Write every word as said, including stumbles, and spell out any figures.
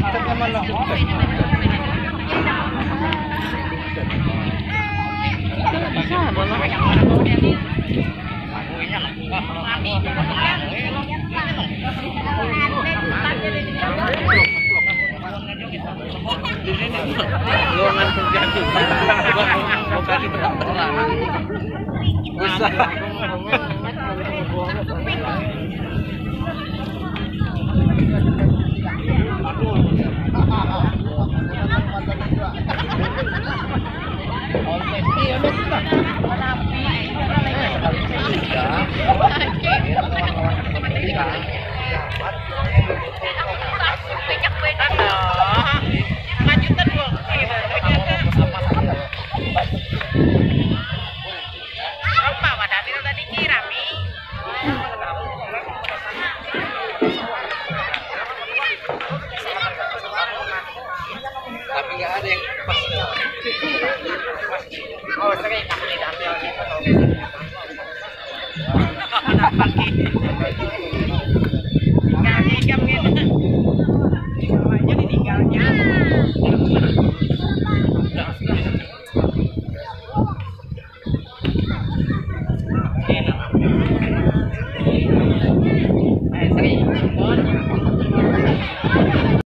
Lowongan kerjaan kita. Bukan di orang. Bisa. Tapi nggak ada yang pas. Oh, saya tak boleh ambil.